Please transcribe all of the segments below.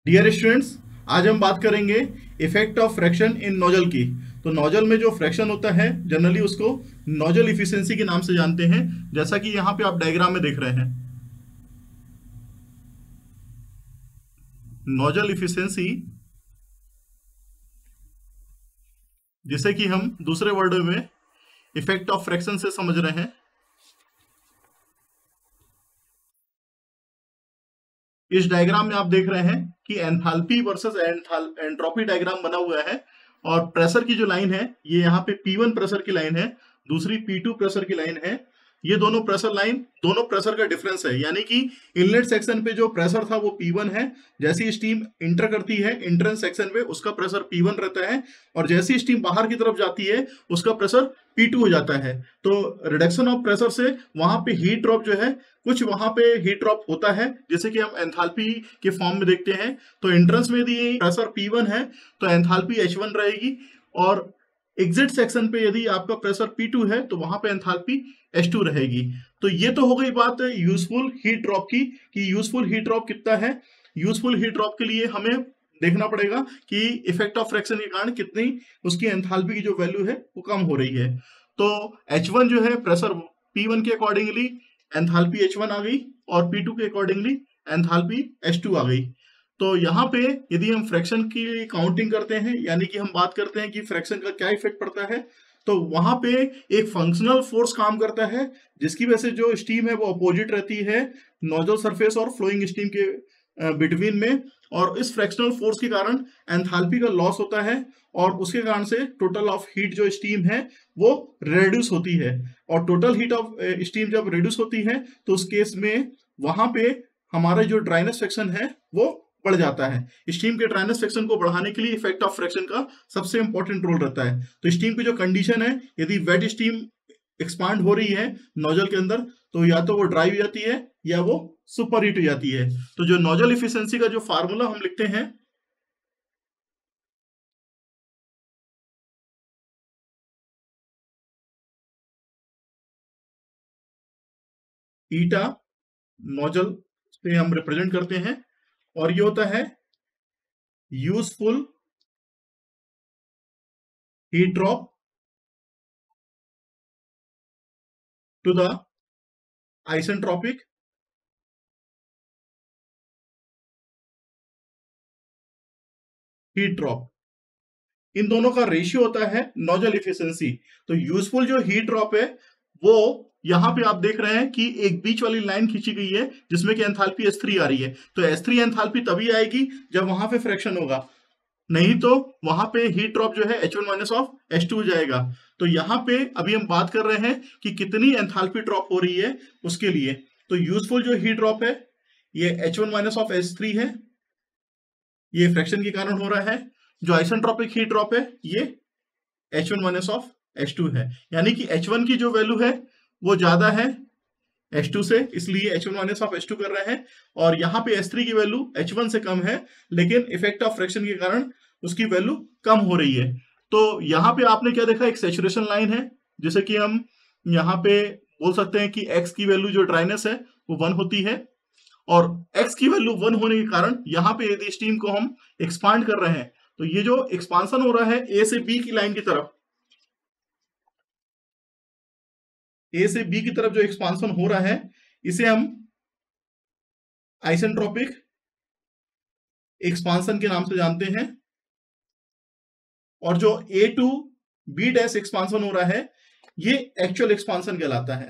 Dear students, आज हम बात करेंगे effect of friction in nozzle की। तो नोजल में जो फ्रैक्शन होता है जनरली उसको नोजल इफिशिएंसी के नाम से जानते हैं। जैसा कि यहाँ पे आप डायग्राम में देख रहे हैं, नोजल इफिशिएंसी, जिसे कि हम दूसरे वर्ड में इफेक्ट ऑफ फ्रैक्शन से समझ रहे हैं। इस डायग्राम में आप देख रहे हैं कि एंथैल्पी वर्सेस एंट्रोपी डायग्राम बना हुआ है और प्रेशर की जो लाइन है ये यहाँ पे P1 प्रेशर की लाइन है, दूसरी P2 प्रेशर की लाइन है। ये दोनों प्रेशर लाइन, दोनों प्रेशर का डिफरेंस है, यानी कि इनलेट सेक्शन पे जो प्रेशर था वो P1 है। जैसी स्टीम इंटर करती है एंट्रेंस सेक्शन पे उसका प्रेशर P1 रहता है और जैसी स्टीम बाहर की तरफ जाती है उसका प्रेशर P2 हो जाता है। तो रिडक्शन ऑफ प्रेशर से वहां पे हीट ड्रॉप जो है, कुछ वहां पे हीट ड्रॉप होता है जैसे कि हम एंथैल्पी के फॉर्म में देखते हैं। तो एंट्रेंस में यदि प्रेशर P1 है तो एंथैल्पी H1 रहेगी और एग्जिट सेक्शन पे यदि आपका प्रेशर P2 है तो वहां पे एंथैल्पी H2 रहेगी। तो ये तो हो गई बात यूजफुल हीट ड्रॉप की कि यूजफुल हीट ड्रॉप कितना है। यूजफुल हीट ड्रॉप के लिए हमें देखना पड़ेगा कि इफेक्ट ऑफ फ्रैक्शन के कारण कितनी उसकी एंथैल्पी की जो वैल्यू है वो कम हो रही है। तो H1 जो है प्रेशर P1 के अकॉर्डिंगली एंथैल्पी H1 आ गई और P2 के अकॉर्डिंगली एंथैल्पी H2 आ गई। तो यहाँ पे यदि हम फ्रैक्शन की काउंटिंग करते हैं, यानी कि हम बात करते हैं कि फ्रैक्शन का क्या इफेक्ट पड़ता है, तो वहां पे एक फंक्शनल फोर्स काम करता है जिसकी वजह से जो स्टीम है वो अपोजिट रहती है नोजल सरफेस और फ्लोइंग स्टीम के बिटवीन में, और इस फ्रैक्शनल फोर्स के कारण एंथैल्पी का लॉस होता है और उसके कारण से टोटल ऑफ हीट जो स्टीम है वो रिड्यूस होती है। और टोटल हीट ऑफ स्टीम जब रिड्यूस होती है तो उस केस में वहां पे हमारा जो ड्राइनेस फ्रैक्शन है वो बढ़ जाता है। स्टीम के ड्राइनेस फ्रैक्शन को बढ़ाने के लिए इफेक्ट ऑफ फ्रैक्शन का सबसे इंपॉर्टेंट रोल रहता है। तो स्टीम की जो कंडीशन है, यदि वेट स्टीम एक्सपांड हो रही है नोजल के अंदर तो या तो वो ड्राई हो जाती है या वो सुपर हीट हो जाती है। तो जो नोजल इफिशिएंसी का जो फार्मूला हम लिखते हैं, ईटा नोजल से हम रिप्रेजेंट करते हैं और ये होता है useful heat drop to the isentropic heat drop. इन दोनों का रेशियो होता है नोजल इफिशिएंसी। तो यूजफुल जो हीट ड्रॉप है वो यहां पे आप देख रहे हैं कि एक बीच वाली लाइन खींची गई है जिसमें कि एंथैल्पी H3 आ रही है। तो H3 एंथैल्पी तभी आएगी जब वहां पे फ्रैक्शन होगा, नहीं तो वहां पे हीट ड्रॉप जो है H1 माइनस ऑफ H2 हो जाएगा। तो यहाँ पे अभी हम बात कर रहे हैं कि कितनी एंथैल्पी ड्रॉप हो रही है उसके लिए। तो यूजफुल जो हीट ड्रॉप है ये H1 माइनस ऑफ H3 है, ये फ्रैक्शन के कारण हो रहा है। जो आइसेंट्रोपिक हीट ड्रॉप है ये H1 माइनस ऑफ H2 है, यानी कि H1 की जो वैल्यू है वो ज्यादा है H2 से, इसलिए H1 माइनस ऑफ H2 कर रहे हैं। और यहाँ पे H3 की वैल्यू H1 से कम है लेकिन इफेक्ट ऑफ फ्रैक्शन के कारण उसकी वैल्यू कम हो रही है। तो यहाँ पे आपने क्या देखा, एक सैचुरेशन लाइन है, जैसे कि हम यहाँ पे बोल सकते हैं कि x की वैल्यू जो ड्राइनेस है वो 1 होती है और x की वैल्यू 1 होने के कारण यहाँ पे यदि स्टीम को हम एक्सपांड कर रहे हैं तो ये जो एक्सपांसन हो रहा है A से B की लाइन की तरफ, A से B की तरफ जो एक्सपांसन हो रहा है इसे हम आइसेंट्रोपिक एक्सपांसन के नाम से जानते हैं। और जो A to B dash expansion हो रहा है ये एक्चुअल एक्सपांसन कहलाता है।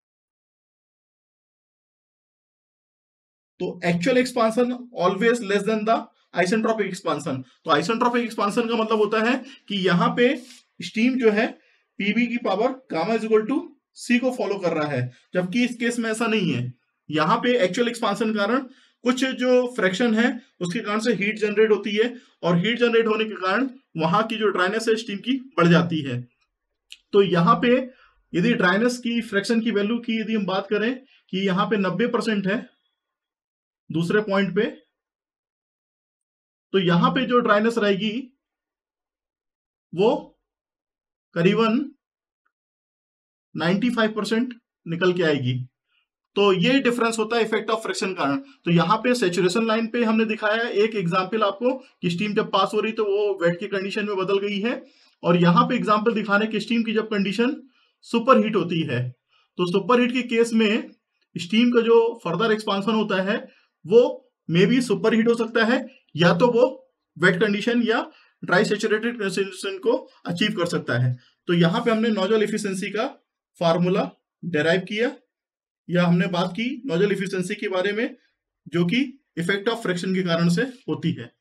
तो actual expansion always less than the isentropic expansion. तो आइसेंट्रोपिक एक्सपांसन का मतलब होता है कि यहाँ पे स्टीम जो है पीबी की power gamma is equal to C को फॉलो कर रहा है, जबकि इस केस में ऐसा नहीं है। यहाँ पे एक्चुअल एक्सपांसन के कारण कुछ जो फ्रैक्शन है उसके कारण से हीट जनरेट होती है और हीट जनरेट होने के कारण वहां की जो ड्राइनेस है स्टीम की बढ़ जाती है। तो यहाँ पे यदि ड्राइनेस की फ्रैक्शन की वैल्यू की यदि हम बात करें कि यहाँ पे 90% है दूसरे पॉइंट पे, तो यहां पे जो ड्राइनेस रहेगी वो करीबन 95% निकल के आएगी। तो ये डिफरेंस होता है इफेक्ट ऑफ फ्रिक्शन का। तो यहाँ पे सेचुरेशन लाइन पे हमने दिखाया है एक एग्जांपल आपको कि स्टीम जब पास हो रही तो वो वेट की कंडीशन में बदल गई है, और यहाँ पे एग्जांपल दिखाने की स्टीम की जब कंडीशन सुपर हीट होती है, तो सुपर हीट के केस में स्टीम का जो फर्दर एक्सपांसन होता है वो मे बी सुपर हीट हो सकता है, या तो वो वेट कंडीशन या ड्राई सैचुरेटेड कंडीशन को अचीव कर सकता है। तो यहाँ पे हमने नोजल एफिशिएंसी का फार्मूला डेराइव किया, या हमने बात की नोजल एफिशिएंसी के बारे में जो कि इफेक्ट ऑफ फ्रिक्शन के कारण से होती है।